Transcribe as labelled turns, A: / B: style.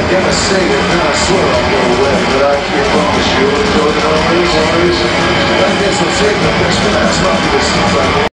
A: gonna say it, and I swear I'll go away, but I can't promise you. It's always, I guess I'll take the best, but that's not what it seems like.